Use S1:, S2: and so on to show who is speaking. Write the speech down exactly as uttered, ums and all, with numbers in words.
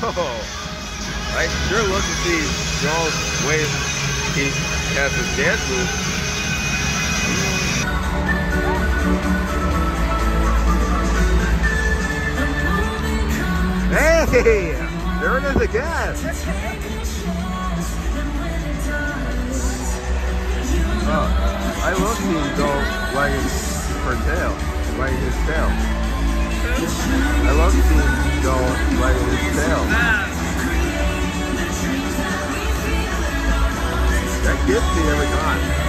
S1: I sure love to see Joel's way he has his dance moves. Hey! There it is again! Oh, I love seeing Joel wagging her tail, wagging his tail. I love seeing Joel wagging his tail. That gets me every time.